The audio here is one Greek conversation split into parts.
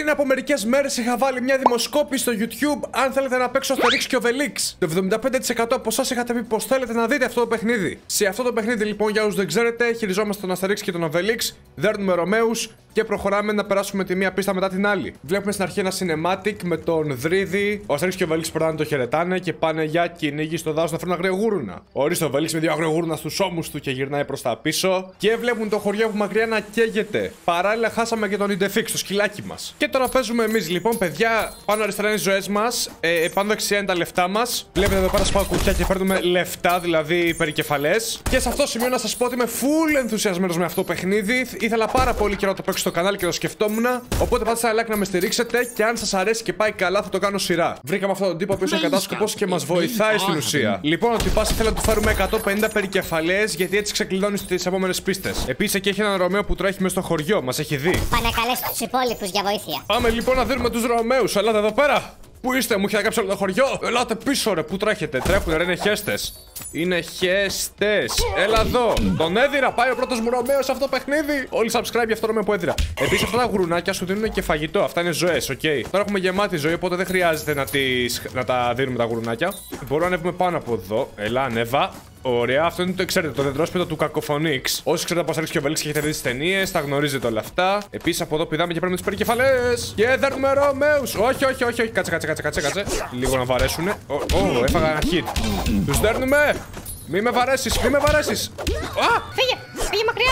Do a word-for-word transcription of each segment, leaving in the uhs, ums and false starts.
Πριν από μερικές μέρες είχα βάλει μια δημοσκόπηση στο YouTube αν θέλετε να παίξω Asterix και Obelix. Το εβδομήντα πέντε τοις εκατό από εσάς είχατε πει πως θέλετε να δείτε αυτό το παιχνίδι. Σε αυτό το παιχνίδι, λοιπόν, για όσους δεν ξέρετε, χειριζόμαστε τον Asterix και τον Obelix, δέρνουμε Ρωμαίους και προχωράμε να περάσουμε τη μία πίστα μετά την άλλη. Βλέπουμε στην αρχή ένα cinematic με τον Δρίδη. Ο Asterix και ο Obelix περνάνε, το χαιρετάνε και πάνε για κυνήγι στο δάσος να φέρουν αγριογούρουνα. Ορίστε ο Obelix με δύο αγριογούρουνα στους ώμους του και γυρνάει προς τα πίσω. Και βλέπουν το χωριό από μακριά να καίγεται. Παράλληλα, χάσαμε και τον Idefix, το σκυλάκι μας. Και τώρα παίζουμε εμείς, λοιπόν, παιδιά. Πάνω αριστερά είναι οι ζωές μας. Ε, πάνω δεξιά είναι τα λεφτά μας. Βλέπετε εδώ πέρα σπάω κουτιά και παίρνουμε λεφτά, δηλαδή περικεφαλές. Και σε αυτό το σημείο να σας πω ότι είμαι full ενθουσιασμένος με αυτό το παιχνίδι. Ήθελα πάρα πολύ καιρό να το παίξω στο κανάλι και το σκεφτόμουν. Οπότε πατήστε ένα like να με στηρίξετε και αν σας αρέσει και πάει καλά θα το κάνω σειρά. Βρήκαμε αυτόν τον τύπο ο οποίος είναι κατάσκοπος και μας βοηθάει στην ουσία. Λοιπόν, ο τυπάς ήθελε να του φέρουμε εκατόν πενήντα περικεφαλές γιατί έτσι ξεκλειδώνει στις επόμενες πίστες. Επίσης εκεί έχει έναν Ρωμαίο που τρέχει μέσα στο χωριό, μας έχει δει. Πάνε καλές τους υπόλοιπους για βοήθεια. Πάμε λοιπόν να δίνουμε τους Ρωμαίους. Ελάτε εδώ πέρα. Πού είστε, μου έχετε κάψει όλο το χωριό. Ελάτε πίσω, ρε, πού τρέχετε. Τρέχουνε, ρε, είναι χέστες. Είναι χέστες. Έλα εδώ. Τον έδιρα, πάει ο πρώτος μου Ρωμαίος σε αυτό το παιχνίδι. Όλοι subscribe για αυτό το Ρωμαίο που έδιρα. Επίσης αυτά τα γουρουνάκια σου δίνουν και φαγητό. Αυτά είναι ζωές, οκ. Okay. Τώρα έχουμε γεμάτη ζωή, οπότε δεν χρειάζεται να, τις... να τα δίνουμε τα γουρουνάκια. Μπορούμε να ανέβουμε πάνω από εδώ. Ελά, ανέβα. Ωραία, αυτό είναι το ξέρετε, το δεντρόσπιτο του Κακοφωνίξ. Όσοι ξέρετε από Asterix και Obelix και έχετε δει τις ταινίες, τα γνωρίζετε όλα αυτά. Επίσης από εδώ πηδάμε και παίρνουμε τις περικεφαλές. Και δέρνουμε Ρωμαίους. Όχι, όχι, όχι, όχι. Κάτσε, κάτσε, κάτσε, κάτσε, κάτσε. Λίγο να βαρέσουνε. Ω, oh, oh, έφαγα ένα hit. Τους δέρνουμε. Μη με βαρέσεις, μη με βαρέσεις. Α, φύγε, φύγε μακριά.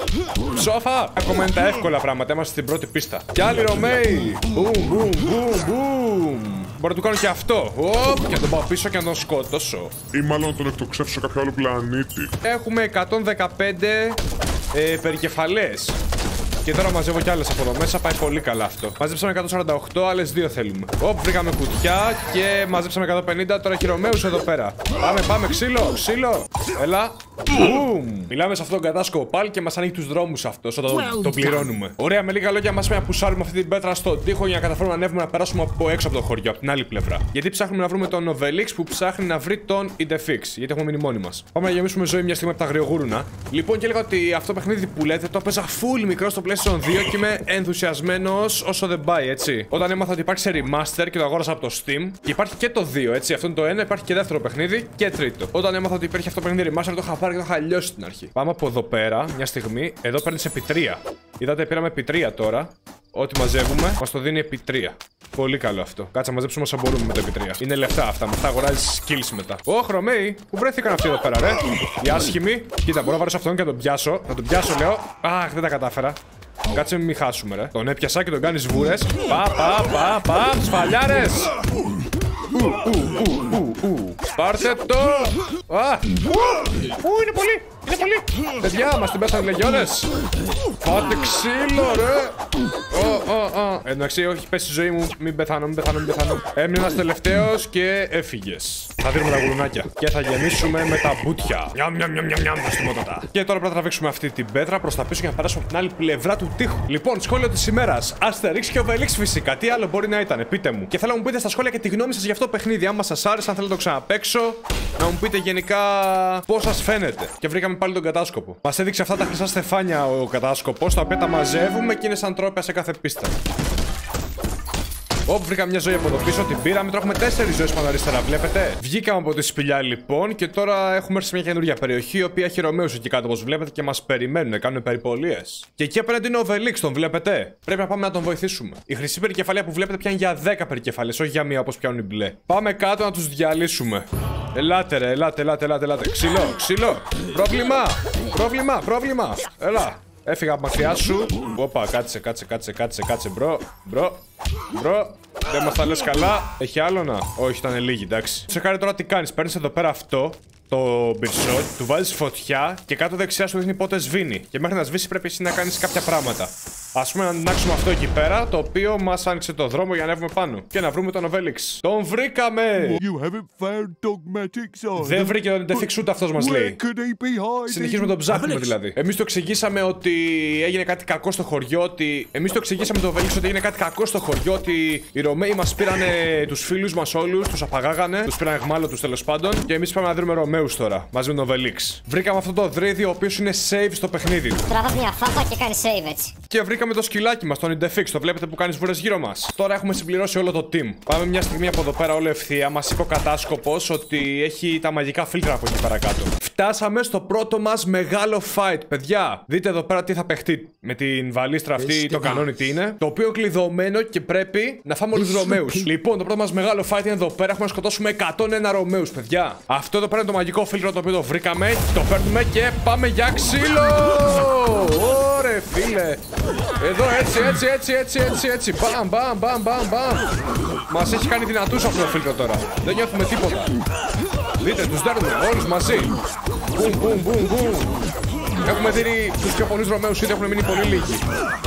Σόφα. Ακόμα είναι τα εύκολα πράγματα. Είμαστε στην πρώτη πίστα. Κι άλλοι Ρωμαίοι. Μπουμ, μπουμ, μπουμ, μπουμ. Μπορώ να του κάνω και αυτό. Οπ, και να τον πάω πίσω και να τον σκότωσω. Ή μάλλον να τον εκτοξεύσω σε κάποιο άλλο πλανήτη. Έχουμε εκατόν δεκαπέντε ε, περικεφαλές. Και τώρα μαζεύω κι άλλες από εδώ μέσα. Πάει πολύ καλά αυτό. Μαζέψαμε εκατόν σαράντα οκτώ, άλλες δύο θέλουμε. Οπ, βρήκαμε κουτιά και μαζέψαμε εκατόν πενήντα. Τώρα έχει Ρωμαίους εδώ πέρα. Πάμε, πάμε, ξύλο, ξύλο. Έλα. Μπουμ. Μιλάμε σε αυτόν τον κατάσκοπο πάλι και μας ανοίγει τους δρόμους αυτός όταν το, το πληρώνουμε. Ωραία, με λίγα λόγια, μας πρέπει να πουσάρουμε αυτή την πέτρα στον τοίχο για να καταφέρουμε να ανέβουμε να περάσουμε από έξω από το χωριό, από την άλλη πλευρά. Γιατί ψάχνουμε να βρούμε τον Obelix που ψάχνει να βρει τον Idefix. Γιατί έχουμε μείνει μόνοι μας. Πάμε να γεμίσουμε ζωή μια στιγμή από τα αγριογούρουνα. Λοιπόν, και έλεγα ότι αυτό το παιχνίδι που λέτε το έπαιζα full μικρό στο PlayStation δύο και είμαι ενθουσιασμένος όσο δεν πάει, έτσι. Όταν έμαθα ότι υπάρχει σε remaster και το αγόρασα από το Steam. Και υπάρχει και το δύο, έτσι. Αυτό είναι το ένα, υπάρχει και δεύτερο παιχνίδι και τρίτο. Όταν έμαθα ότι υπήρχε αυτό το παιχνίδι remaster, το είχα πάρει και το είχα λιώσει στην αρχή. Πάμε από εδώ πέρα, μια στιγμή. Εδώ παίρνει επί τρία. Είδατε, πήραμε επί τρία τώρα. Ό,τι μαζεύουμε, μας το δίνει επί τρία. Πολύ καλό αυτό. Κάτσε να μαζέψουμε όσα μπορούμε με το επί τρία. Είναι λεφτά αυτά. Με αυτά αγοράζεις skills μετά. Ω, Ρωμαίοι, πού βρέθηκαν αυτοί εδώ πέρα, ρε. Οι άσχημοι. Κοίτα, μπορώ να βαρέσω αυτόν και να τον πιάσω. Να τον πιάσω, λέω. Αχ, δεν τα κατάφερα. Κάτσε μην χάσουμε, ρε. Τον έπιασα και τον κάνεις βούρες. Πα, πα, πα, πα, σφαλιάρες. Ου, ου, ου, ου, ου. Πάρτε το. Α, ου, είναι πολύ. Είναι πολύ. Παιδιά, μας την πέσανε λεγιώνες. Πάτε ξύλο, ρε. Ω, ω, ω. Εντάξει, όχι, πέσει η ζωή μου. Μην πεθάνω, μην πεθάνω, μην πεθάνω. Έμεινε ένας τελευταίος και έφυγες. Θα δίνουμε τα γουρουνάκια. Και θα γεμίσουμε με τα μπουτια. Νιαμ, νιαμ, νιαμ, νιαμ, νιαμ. Και τώρα πρέπει να τραβήξουμε αυτή την πέτρα προς τα πίσω για να περάσουμε από την άλλη πλευρά του τοίχου. Λοιπόν, σχόλιο της ημέρας. Asterix και Obelix φυσικά. Τι άλλο μπορεί να ήταν, πείτε μου. Και θέλω να μου πείτε στα σχόλια και τη γνώμη σας για αυτό το παιχνίδι. Αν σας άρεσε, αν θέλω να το ξαναπαίξω. Να μου πείτε γενικά πώς σας φαίνεται. Και βρήκαμε πάλι τον κατάσκοπο. Μας έδειξε αυτά τα χρυσά στεφάνια ο κατάσκοπος, τα οποία τα μαζεύουμε και είναι σαν τρόπια σε κάθε πίστα. Όπου βρήκα μια ζωή από εδώ πίσω, την πήραμε. Τώρα έχουμε τέσσερις ζωές πάνω αριστερά, βλέπετε. Βγήκαμε από τη σπηλιά λοιπόν και τώρα έχουμε έρθει σε μια καινούργια περιοχή, η οποία έχει Ρωμαίους εκεί κάτω, όπως βλέπετε, και μας περιμένουν, κάνουν περιπολίες. Και εκεί απέναντι είναι ο Obelix, τον βλέπετε. Πρέπει να πάμε να τον βοηθήσουμε. Η χρυσή περικεφαλία που βλέπετε πιάνει για δέκα περικεφαλές, όχι για μία όπως πιάνουν οι μπλε. Πάμε κάτω να τους διαλύσουμε. Ελάτε, ρε, ελάτε, ελάτε, ελάτε, ελάτε. Ξύλο, ξύλο. Πρόβλημα, πρόβλημα, πρόβλημα. Έλα. Έφυγα από μακριά σου. Όπα, κάτσε, κάτσε, κάτσε, κάτσε, κάτσε, μπρο, μπρο, μπρο. Δεν μας τα λες καλά. Έχει άλλο να. Όχι, ήταν λίγοι, εντάξει. Τσεκάρε τώρα τι κάνεις. Παίρνεις εδώ πέρα αυτό, το μπιρσότ, του βάζεις φωτιά και κάτω δεξιά σου δείχνει πότε σβήνει. Και μέχρι να σβήσει πρέπει εσύ να κάνεις κάποια πράγματα. Ας πούμε να ανάξουμε αυτό εκεί πέρα, το οποίο μας άνοιξε το δρόμο για να ανέβουμε πάνω. Και να βρούμε τον Obelix. Τον βρήκαμε! Δεν βρήκε τον Idefix ούτε αυτός μας λέει. Συνεχίζουμε να τον ψάχνουμε δηλαδή. Εμείς το εξηγήσαμε ότι έγινε κάτι κακό στο χωριό, ότι... Εμείς το εξηγήσαμε τον Obelix ότι έγινε κάτι κακό στο χωριό, ότι οι Ρωμαίοι μας πήρανε τους φίλους μας όλους, τους απαγάγανε, τους πήραν εχμάλωτους τέλος πάντων. Και εμείς πάμε να δούμε Ρωμαίους τώρα, μαζί με τον Obelix. Βρήκαμε αυτό το δρύδι, ο οποίος είναι save στο παιχνίδι. Τραβάς μια φάπα και κάνει save έτσι. Και βρήκαμε βρήκαμε το σκυλάκι μας, τον Indefix. Το βλέπετε που κάνει βούρες γύρω μας. Τώρα έχουμε συμπληρώσει όλο το team. Πάμε μια στιγμή από εδώ πέρα όλο ευθεία. Μας είπε ο κατάσκοπος ότι έχει τα μαγικά φίλτρα από εκεί παρακάτω. Φτάσαμε στο πρώτο μας μεγάλο fight, παιδιά. Δείτε εδώ πέρα τι θα παιχτεί με την βαλίστρα αυτή, το κανόνι τι είναι. Το οποίο κλειδωμένο και πρέπει να φάμε όλους τους Ρωμαίους. Λοιπόν, το πρώτο μας μεγάλο fight είναι εδώ πέρα. Έχουμε να σκοτώσουμε εκατόν ένα Ρωμαίους, παιδιά. Αυτό εδώ πέρα είναι το μαγικό φίλτρο το οποίο το βρήκαμε. Το παίρνουμε και πάμε για ξύλο. Ωρε φίλε. Εδώ έτσι, έτσι, έτσι, έτσι, έτσι, έτσι. Μπαμ, μπαμ, μπαμ, μπαμ, μπαμ. Μας έχει κάνει δυνατούς αυτό το φίλτρο τώρα. Δεν νιώθουμε τίποτα. Δείτε, τους δέρνουμε όλους μαζί. Μπουμ, μπουμ, μπουμ, μπουμ. Έχουμε δει τους πιο πολλούς Ρωμαίους ήδη, έχουν μείνει πολύ λίγοι.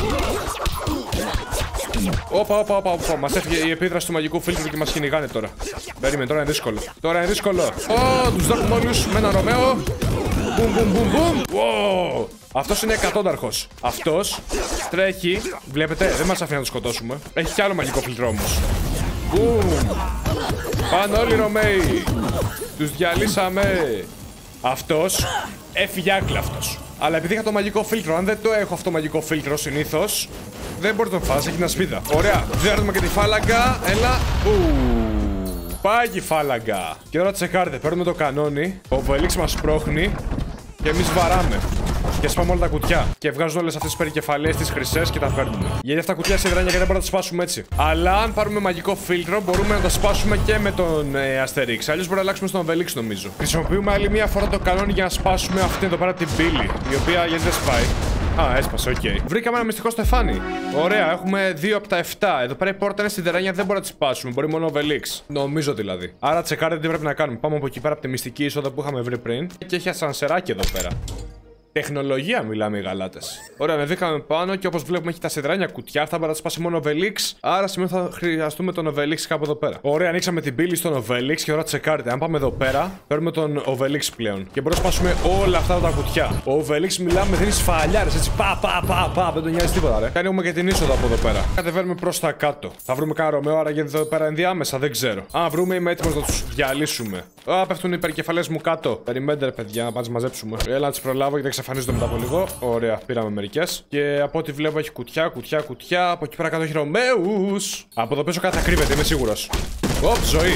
Όπα, όπα, όπα, όπα. Μας έφυγε η επίδραση του μαγικού φίλτρου και μας κυνηγάνε τώρα. Περίμενε, τώρα είναι δύσκολο. Τώρα είναι δύσκολο. Ω, τους δέρνουμε όλους με ένα Ρωμαίο. Μπουμ, μπουμ, μπουμ, μπουμ. Wow. Αυτός είναι εκατόνταρχος. Αυτός τρέχει. Βλέπετε, δεν μας αφήνει να το σκοτώσουμε. Έχει κι άλλο μαγικό φίλτρο όμως. Μπουμ. Πάνε όλοι οι Ρωμαίοι. Τους διαλύσαμε. Αυτός έφυγε άκλαυτος. Αλλά επειδή είχα το μαγικό φίλτρο, αν δεν το έχω αυτό το μαγικό φίλτρο συνήθως, δεν μπορεί να τον φας, έχει μια σπίδα. Ωραία, δέρνουμε και τη φάλαγγα. Έλα. Ου. Πάει και η φάλαγγα. Και τώρα τσεκάρτε, παίρνουμε το κανόνι. Ο Βελίξ μας πρόχνει. Και εμείς βαράμε. Και σπάμε όλα τα κουτιά. Και βγάζουν όλες αυτές τις περικεφαλές, τις χρυσές και τα παίρνουμε. Γιατί αυτά τα κουτιά είναι σιδεράνια και δεν μπορούμε να τα σπάσουμε έτσι. Αλλά αν πάρουμε μαγικό φίλτρο, μπορούμε να τα σπάσουμε και με τον ε, Asterix. Αλλιώς μπορούμε να αλλάξουμε στον Obelix, νομίζω. Χρησιμοποιούμε άλλη μία φορά το κανόνι για να σπάσουμε αυτή εδώ πέρα την πύλη. Η οποία γιατί δεν σπάει. Α, έσπασε, οκ. Okay. Βρήκαμε ένα μυστικό στεφάνι. Ωραία, έχουμε δύο από τα επτά. Εδώ πέρα η πόρτα είναι σιδεράνια, δεν μπορούμε να τη σπάσουμε. Μπορεί μόνο ο Obelix. Νομίζω δηλαδή. Άρα τσεκάρετε τι πρέπει να κάνουμε. Πάμε από εκεί πέρα από τη μυστική είσοδο που είχαμε βρει πριν. Και έχει ασανσεράκι εδώ πέρα. Τεχνολογία μιλάμε οι γαλάτες. Ωραία, ανεβήκαμε πάνω και όπως βλέπουμε έχει τα σιδεράνια κουτιά. Αυτά μπορεί να τα σπάσει μόνο ο Obelix. Άρα σημαίνει θα χρειαστούμε τον Obelix κάπου εδώ πέρα. Ωραία, ανοίξαμε την πύλη στον Obelix και τώρα τσεκάρετε. Αν πάμε εδώ πέρα, παίρνουμε τον Obelix πλέον. Και μπορούμε να σπάσουμε όλα αυτά τα κουτιά. Ο Obelix μιλάμε, δίνει σφαλιάρες έτσι. Πα, πα, πα, πα. Δεν τον νοιάζει τίποτα, ρε. Κάνουμε και την είσοδο από εδώ πέρα. Κατεβαίνουμε προς τα κάτω. Θα βρούμε κανένα Ρωμαίο, άρα γιατί εδώ πέρα ενδιάμεσα δεν ξέρω. Αν βρούμε, είμαι έτοιμος να τους διαλύσουμε. Α, πέφτουν οι υπερκεφαλές μου κάτω. Περιμένετε, ρε παιδιά, να πάμε μαζέψουμε. Έλα να τις προλάβω γιατί εξαφανίζονται μετά από λίγο. Ωραία, πήραμε μερικές. Και από ό,τι βλέπω έχει κουτιά, κουτιά, κουτιά. Από εκεί πέρα κάτω έχει Ρωμαίους. Από εδώ πίσω κάτι θα κρύβεται, είμαι σίγουρος. Οπ, ζωή.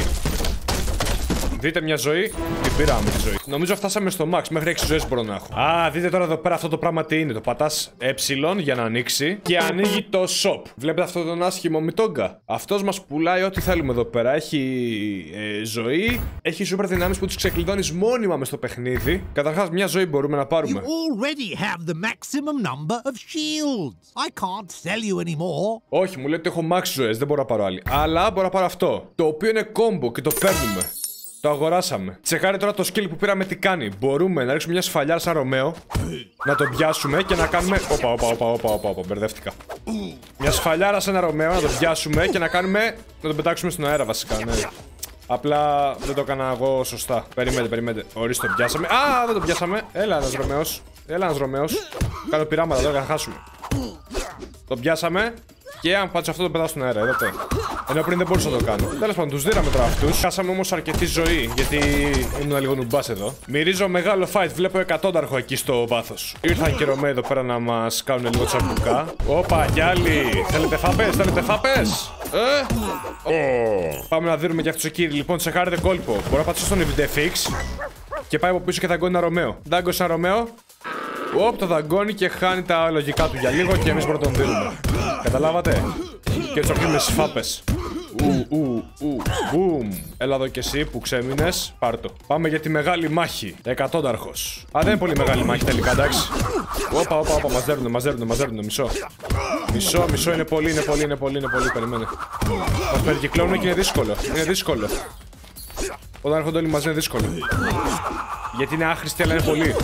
Δείτε μια ζωή, την πήραμε τη ζωή. Νομίζω φτάσαμε στο max, μέχρι έξι ζωές μπορώ να έχω. Α, δείτε τώρα εδώ πέρα αυτό το πράγμα τι είναι. Το πατάς ε για να ανοίξει και ανοίγει το shop. Βλέπετε αυτόν τον άσχημο μητόγκα. Αυτός μας πουλάει ό,τι θέλουμε εδώ πέρα. Έχει ε, ζωή, έχει σούπερ δυνάμεις που τους ξεκλειδώνεις μόνιμα μες στο παιχνίδι. Καταρχάς, μια ζωή μπορούμε να πάρουμε. Όχι, μου λέει ότι έχω max ζωές, δεν μπορώ να πάρω άλλη. Αλλά μπορώ να πάρω αυτό. Το οποίο είναι combo και το παίρνουμε. Το αγοράσαμε. Τσεκάρε τώρα το skill που πήραμε τι κάνει. Μπορούμε να ρίξουμε μια σφαλιά σαν Ρωμαίο, να τον πιάσουμε και να κάνουμε. Όπα, όπα, όπα, όπα, όπα, όπα, μπερδεύτηκα. Μια σφαλιάρα σε ένα Ρωμαίο, να τον πιάσουμε και να κάνουμε. Να τον πετάξουμε στον αέρα βασικά, ναι. Απλά δεν το έκανα εγώ σωστά. Περιμένετε, περιμένετε. Ορίστε, το πιάσαμε. Α, δεν το πιάσαμε. Έλα, ένας Ρωμαίος. Έλα, ένας Ρωμαίος. Κάνω πειράματα τώρα, θα χάσουμε. Το πιάσαμε. Και αν πάτσω αυτό το πετάω στον αέρα, είδατε. Ενώ πριν δεν μπορούσα να το κάνω. Τέλος πάντων, τους δίναμε τώρα αυτούς. Χάσαμε όμως αρκετή ζωή, γιατί ήμουν λίγο νουμπάς εδώ. Μυρίζω μεγάλο fight, βλέπω εκατόνταρχο εκεί στο βάθος. Ήρθαν και Ρωμαίοι εδώ πέρα να μας κάνουν λίγο τσαμπουκά. Όπα, κι άλλοι. Θέλετε φάπες, θέλετε φάπες. Ε? Oh. Πάμε να δίνουμε και αυτούς εκεί. Λοιπόν, τσεκάρετε κόλπο. Μπορώ να πατήσω στον Indefix και πάει από πίσω και δαγκώνει ένα Ρωμαίο. Δάγκωσε ένα Ρωμαίο. Όπ, το δαγκώνει και χάνει τα λογικά του για λίγο και εμείς μπορούμε να τον δίνουμε. Καταλάβατε? Και έτσι αφήνουμε στις φάπες. Ου, ου, ου, μπουμ. Έλα εδώ κι εσύ που ξέμεινες. Πάρ' το. Πάμε για τη μεγάλη μάχη. Εκατόνταρχος. Α, δεν είναι πολύ μεγάλη μάχη τελικά, εντάξει. Όπα, όπα, όπα, μας δέρνουνε, μας δέρνουνε, μας δέρνουνε. Μισό. Μισό, μισό, είναι πολύ, είναι πολύ, είναι πολύ, είναι πολύ. Περιμένε. Μας περικυκλώνουν και είναι δύσκολο. Είναι δύσκολο. Όταν έρχονται όλοι μαζί είναι δύσκολο. Γιατί είναι άχρηστοι, αλλά είναι πολύ.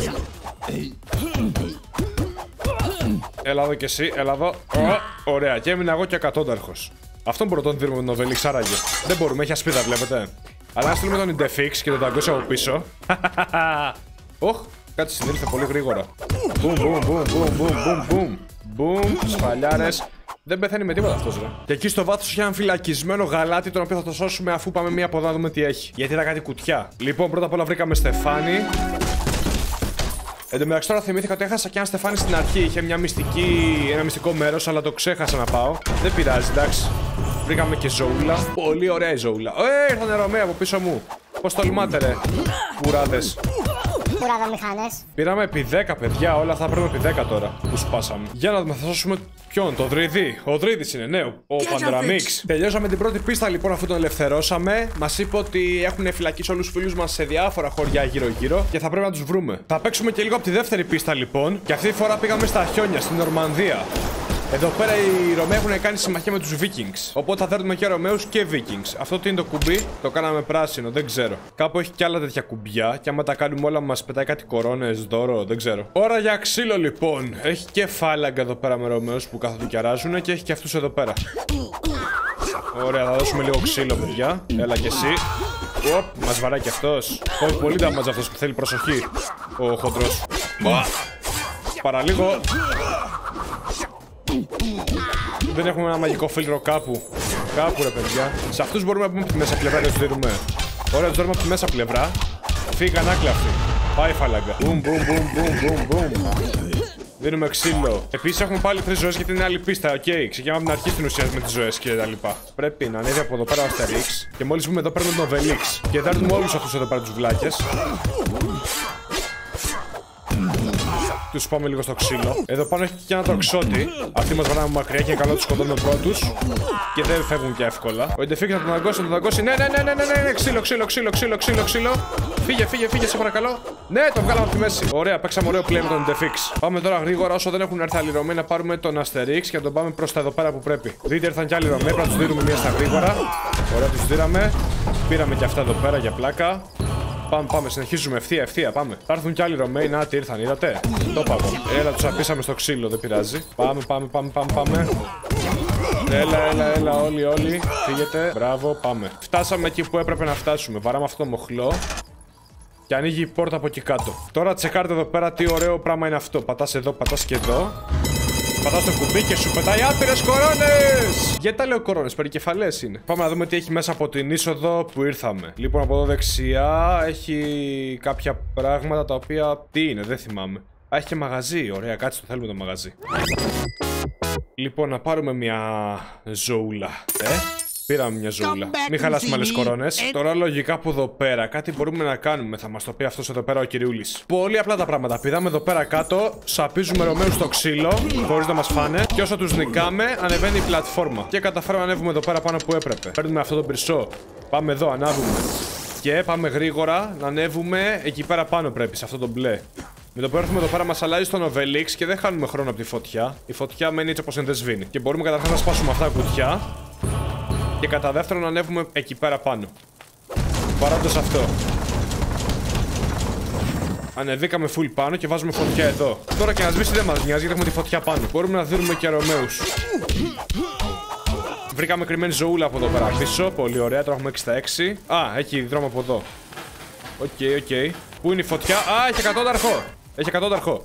Έλα εδώ κι εσύ, έλα εδώ. Ω, ωραία, και έμεινα εγώ και εκατόνταρχος. Αυτόν μπορώ να τον δίνουμε με τον Obelix, άραγε. Δεν μπορούμε, έχει ασπίδα, βλέπετε. Αλλά αν στείλουμε τον Indefix και τον δαγκώσει από πίσω. Οχ, κάτι συνήλθε πολύ γρήγορα. Μπουμ, μπουμ, μπουμ, μπουμ, μπουμ, μπουμ. Μπουμ, σφαλιάρες. Δεν πεθαίνει με τίποτα αυτός, ρε. Και εκεί στο βάθος έχει έναν φυλακισμένο γαλάτι, τον οποίο θα το σώσουμε αφού πάμε μία από εδώ να δούμε τι έχει. Γιατί ήταν κάτι κουτιά. Λοιπόν, πρώτα απ' όλα βρήκαμε στεφάνι. Εν τω μεταξύ τώρα θυμήθηκα ότι έχασα και ένα στεφάνι στην αρχή. Είχε μια μυστική, ένα μυστικό μέρος, αλλά το ξέχασα να πάω. Δεν πειράζει, εντάξει. Βρήκαμε και ζώουλα. Πολύ ωραία η ζώουλα. Ε, ήρθανε Ρωμαίοι από πίσω μου. Πώς τολμάτε, ρε. Κουράδες. Κουράδα μηχανές. Πήραμε επί δέκα, παιδιά. Όλα θα πρέπει επί δέκα τώρα που σπάσαμε. Για να δούμε, θα σώσουμε ποιον, το Δρυδί. Ο Δρύδης είναι, ναι, ο Παντοραμίξ. Τελειώσαμε την πρώτη πίστα λοιπόν, αφού τον ελευθερώσαμε. Μας είπε ότι έχουν φυλακίσει όλους τους φίλους μας σε διάφορα χωριά γύρω-γύρω και θα πρέπει να τους βρούμε. Θα παίξουμε και λίγο από τη δεύτερη πίστα λοιπόν. Και αυτή τη φορά πήγαμε στα χιόνια, στην Νορμανδία. Εδώ πέρα οι Ρωμαίοι έχουν κάνει συμμαχία με τους Vikings. Οπότε θα δέρνουμε και Ρωμαίους και Vikings. Αυτό τι είναι το κουμπί, το κάναμε πράσινο, δεν ξέρω. Κάπου έχει κι άλλα τέτοια κουμπιά. Και άμα τα κάνουμε όλα, μας πετάει κάτι κορώνες, δώρο, δεν ξέρω. Ώρα για ξύλο λοιπόν. Έχει και φάλαγγα εδώ πέρα με Ρωμαίους που κάθονται και αράζουν και έχει και αυτούς εδώ πέρα. Ωραία, θα δώσουμε λίγο ξύλο, παιδιά. Έλα κι εσύ. Οπ, μας βαράει κι αυτός. Πολύ, πολύ damage αυτός που θέλει προσοχή. Ο χοντρός. Παραλίγο. Δεν έχουμε ένα μαγικό φίλτρο κάπου. Κάπου ρε παιδιά. Σε αυτούς μπορούμε να πούμε από τη μέσα πλευρά και τους δίνουμε. Ωραία, τους δίνουμε από τη μέσα πλευρά. Φύγαν άκλα αυτοί. Πάει φάλαγγα. Μπουμ, μπουμ, μπουμ, μπουμ, μπουμ. Δίνουμε ξύλο. Επίσης έχουμε πάλι τρεις ζωές γιατί είναι άλλη πίστα. Οκ, okay. Ξεκινάμε από την αρχή στην ουσία με τις ζωές και τα λοιπά. Πρέπει να ανέβει από εδώ πέρα ο Αστερίξ. Και μόλις πούμε εδώ παίρνουμε τον Οβελίξ. Και δέρνουμε όλους αυτούς εδώ πέρα τους βλάκες. Τους πάμε λίγο στο ξύλο. Εδώ πάνω έχει και ένα τοξότη. Αυτοί μας βαράνε μακριά και καλό τους σκοτώνουμε πρώτους. Και δεν φεύγουν και εύκολα. Ο Ιντεφίξ να τον δαγκώσει, να τον δαγκώσει. Ναι, ναι, ναι, ναι, ναι, ναι, ξύλο, ξύλο, ξύλο, ξύλο, ξύλο, ξύλο. Φύγε, φύγε, φύγε, σε παρακαλώ. Ναι, τον βγάλαμε από τη μέση. Ωραία, παίξαμε ωραίο play με τον Ιντεφίξ. Πάμε τώρα γρήγορα όσο δεν έχουν έρθει άλλοι Ρωμαίοι να πάρουμε τον Αστερίξ και να τον πάμε προς τα εδώ πέρα που πρέπει. Δείτε, ήρθαν κι άλλοι Ρωμαίοι, πρέπει να τους δίνουμε μία στα γρήγορα. Ωραία, τους δίναμε. Πήραμε και αυτά εδώ πέρα για πλάκα. Πάμε, πάμε, συνεχίζουμε ευθεία, ευθεία, πάμε. Θα έρθουν κι άλλοι Ρωμαίοι, να τι ήρθαν, είδατε. Το πάω. Έλα, τους αφήσαμε στο ξύλο, δεν πειράζει. Πάμε, πάμε, πάμε, πάμε, πάμε. Έλα, έλα, έλα, όλοι, όλοι. Φύγετε. Μπράβο, πάμε. Φτάσαμε εκεί που έπρεπε να φτάσουμε. Βαράμε αυτό το μοχλό. Και ανοίγει η πόρτα από εκεί κάτω. Τώρα τσεκάρτε εδώ πέρα τι ωραίο πράγμα είναι αυτό. Πατάς εδώ, πατάς και εδώ. Πατάς το κουμπί και σου πετάει άπειρες κορώνες! Γιατί τα λέω κορώνες, περικεφαλές είναι. Πάμε να δούμε τι έχει μέσα από την είσοδο που ήρθαμε. Λοιπόν, από εδώ δεξιά έχει κάποια πράγματα τα οποία. Τι είναι, δεν θυμάμαι. Α, έχει και μαγαζί. Ωραία, κάτσε το θέλουμε το μαγαζί. Λοιπόν, να πάρουμε μια ζώουλα. Ε, πήραμε μια ζώουλα. Μην χαλάσουμε άλλες κορώνες. Τώρα, λογικά από εδώ πέρα κάτι μπορούμε να κάνουμε. Θα μας το πει αυτός εδώ πέρα ο κυριούλης. Πολύ απλά τα πράγματα. Πηδάμε εδώ πέρα κάτω, σαπίζουμε Ρωμαίους στο ξύλο, χωρίς να μας φάνε. Και όσο τους νικάμε, ανεβαίνει η πλατφόρμα. Και καταφέραμε να ανέβουμε εδώ πέρα πάνω που έπρεπε. Παίρνουμε αυτό το πυρσό. Πάμε εδώ, ανάβουμε. Και πάμε γρήγορα να ανέβουμε εκεί πέρα πάνω πρέπει, σε αυτό το μπλε. Με το που έρθουμε εδώ πέρα μας αλλάζει στον Οβελίξ και δεν χάνουμε χρόνο από τη φωτιά. Η φωτιά μένει έτσι όπως είναι, δεν σβήνει. Και μπορούμε καταρχάς να σπάσουμε αυτά τα κουτιά. Και κατά δεύτερον να ανέβουμε εκεί πέρα πάνω. Παρόντας αυτό. Ανεβήκαμε full πάνω και βάζουμε φωτιά εδώ. Τώρα και να σβήσει δεν μας νοιάζει γιατί έχουμε τη φωτιά πάνω. Μπορούμε να δίνουμε και Ρωμαίους. Βρήκαμε κρυμμένη ζωούλα από εδώ πέρα πίσω. Πολύ ωραία, τώρα έχουμε έξι στα έξι. Α, έχει δρόμο από εδώ. Οκ, okay, οκ. Okay. Πού είναι η φωτιά? Α, έχει εκατόνταρχο. Έχει εκατόνταρχο.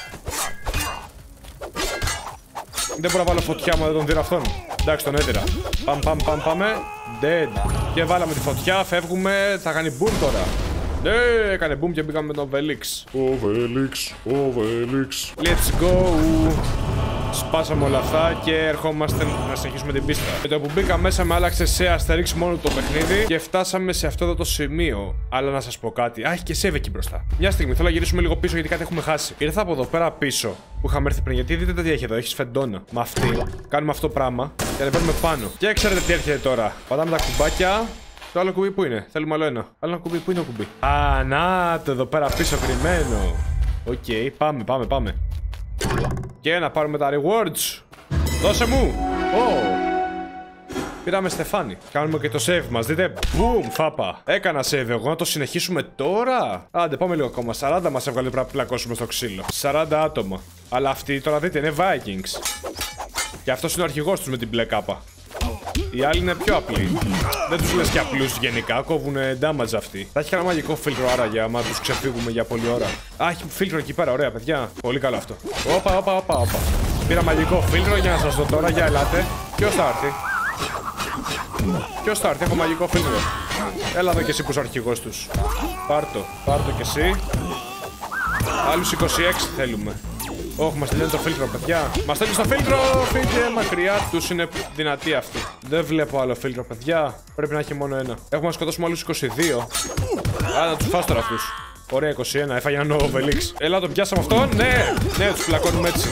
Δεν μπορώ να βάλω φωτιά μου, δεν τον δίνω αυτόν. Εντάξει, τον έδιρα. Πάμε, πάμε, πάμε, πάμε. Dead. Και βάλαμε τη φωτιά, φεύγουμε. Θα κάνει boom τώρα. Ναι, έκανε boom και μπήκαμε με τον Οβελίξ. Οβελίξ, Οβελίξ. Let's go. Σπάσαμε όλα αυτά και ερχόμαστε να συνεχίσουμε την πίστα. Με το που μπήκα μέσα με άλλαξε σε Αστερίξ μόνο το παιχνίδι και φτάσαμε σε αυτό εδώ το σημείο. Αλλά να σας πω κάτι. Α, έχει και save εκεί μπροστά. Μια στιγμή θέλω να γυρίσουμε λίγο πίσω γιατί κάτι έχουμε χάσει. Ήρθα από εδώ πέρα πίσω που είχαμε έρθει πριν. Γιατί δείτε τι έχει εδώ. Έχει σφεντόνα. Με αυτή κάνουμε αυτό το πράγμα και ανεβαίνουμε πάνω. Και ξέρετε τι έρχεται τώρα. Πατάμε τα κουμπάκια. Το άλλο κουμπί που είναι? Θέλουμε άλλο ένα. Άλλο ένα κουμπί, πού είναι το κουμπί? Α, να το εδώ πέρα πίσω κρυμμένο. Οκ, okay, πάμε, πάμε, πάμε. Και να πάρουμε τα rewards. Δώσε μου. Oh. Πήραμε στεφάνι. Κάνουμε και το save μας. Δείτε. Boom, φάπα. Έκανα save εγώ. Να το συνεχίσουμε τώρα. Άντε, πάμε λίγο ακόμα. σαράντα μας έβγαλε, πρέπει να πλακώσουμε στο ξύλο. σαράντα άτομα. Αλλά αυτοί τώρα δείτε είναι Vikings. Και αυτός είναι ο αρχηγός τους με την μπλε κάπα. Οι άλλοι είναι πιο απλοί. Δεν τους λες και απλούς γενικά, κόβουν damage αυτοί. Θα έχει κανένα μαγικό φίλτρο άραγε άμα τους ξεφύγουμε για πολλή ώρα. Α, έχει φίλτρο εκεί πέρα, ωραία παιδιά. Πολύ καλό αυτό. Όπα, όπα, όπα, όπα. Πήρα μαγικό φίλτρο για να σας δω τώρα, για ελάτε. Ποιος θα έρθει? Ποιος θα έρθει, έχω μαγικό φίλτρο. Έλα εδώ κι εσύ που είσαι ο αρχηγός τους. Πάρτο, πάρτο κι εσύ. Άλλους είκοσι έξι θέλουμε. Όχι, μας τελειώνει το φίλτρο, παιδιά. Μας τελειώνει το φίλτρο. Φύγε μακριά τους, είναι δυνατοί αυτοί. Δεν βλέπω άλλο φίλτρο, παιδιά. Πρέπει να έχει μόνο ένα. Έχουμε να σκοτώσουμε άλλους είκοσι δύο. Άρα να τους φας τώρα αυτούς. Ωραία, είκοσι ένα. Έφαγε ένα ο Βελίξ. Έλα, το πιάσαμε αυτόν. Ναι, ναι, τους πλακώνουμε έτσι.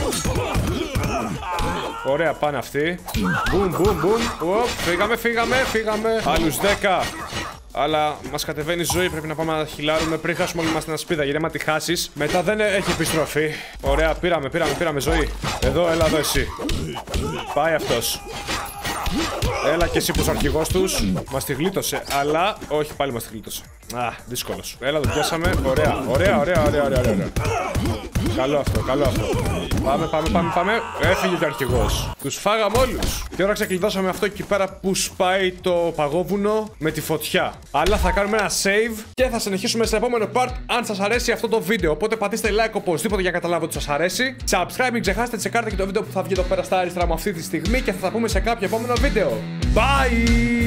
Ωραία, πάνε αυτοί. Μπουμ, μπουμ, μπουμ. Φύγαμε, φύγαμε, φύγαμε. Άλλους δέκα. Αλλά μας κατεβαίνει η ζωή, πρέπει να πάμε να χυλάρουμε πριν χάσουμε όλοι μας την ασπίδα. Γιατί άμα τη χάσεις, μετά δεν έχει επιστροφή. Ωραία, πήραμε, πήραμε, πήραμε ζωή. Εδώ, έλα εδώ εσύ. Πάει αυτός. Έλα και εσύ που είσαι αρχηγός τους. Μας τη γλίτωσε, αλλά όχι, πάλι μας τη γλίτωσε. Α, δύσκολος. Έλα, το πιάσαμε. Ωραία, ωραία, ωραία, ωραία, ωραία, ωραία. Καλό αυτό, καλό αυτό. Πάμε, πάμε, πάμε, πάμε. Έφυγε και ο αρχηγός. Τους φάγαμε όλους. Και τώρα ξεκλειδώσαμε αυτό εκεί πέρα που σπάει το παγόβουνο με τη φωτιά. Αλλά θα κάνουμε ένα save και θα συνεχίσουμε σε επόμενο part αν σας αρέσει αυτό το βίντεο. Οπότε πατήστε like οπωσδήποτε για να καταλάβω ότι σας αρέσει. Subscribe, μην ξεχάσετε, τσεκάρτε και το βίντεο που θα βγει εδώ πέρα στα αριστερά μου αυτή τη στιγμή και θα τα πούμε σε κάποιο επόμενο βίντεο. Bye!